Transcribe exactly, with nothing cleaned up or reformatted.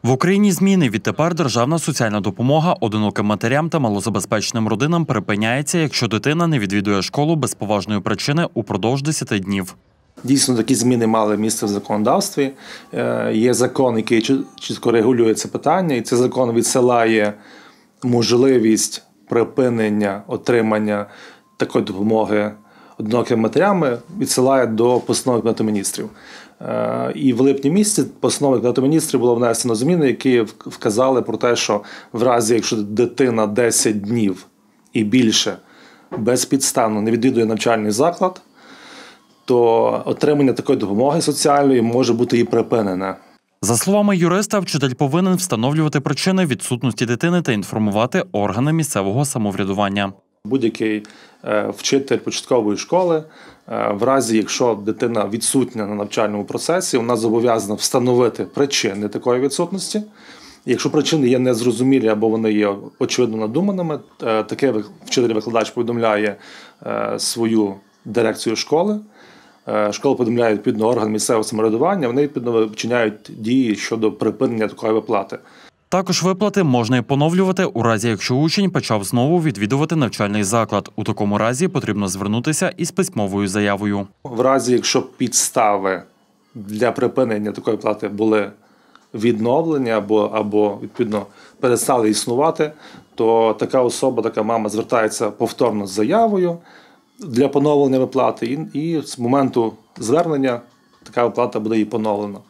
В Україні зміни. Відтепер державна соціальна допомога одиноким матерям та малозабезпеченим родинам припиняється, якщо дитина не відвідує школу без поважної причини упродовж десяти днів. Дійсно, такі зміни мали місце в законодавстві. Є закон, який чітко регулює це питання, і цей закон відсилає можливість припинення отримання такої допомоги одинокими матерями, відсилає до постанови Кабінету Міністрів. І в липні місяці постановою Кабінету Міністрів було внесено зміни, які вказали про те, що в разі, якщо дитина десять днів і більше безпідставно не відвідує навчальний заклад, то отримання такої допомоги соціальної може бути і припинене. За словами юриста, вчитель повинен встановлювати причини відсутності дитини та інформувати органи місцевого самоврядування. Будь-який вчитель початкової школи, в разі, якщо дитина відсутня на навчальному процесі, вона зобов'язана встановити причини такої відсутності. Якщо причини є незрозумілі або вони є очевидно надуманими, такий вчитель-викладач повідомляє свою дирекцію школи, школа повідомляє відповідно орган місцевого самоврядування, вони відповідно вчиняють дії щодо припинення такої виплати. Також виплати можна і поновлювати у разі, якщо учень почав знову відвідувати навчальний заклад. У такому разі потрібно звернутися із письмовою заявою. В разі, якщо підстави для припинення такої плати були відновлені або, або відповідно перестали існувати, то така особа, така мама звертається повторно з заявою для поновлення виплати і, і з моменту звернення така виплата буде і поновлена.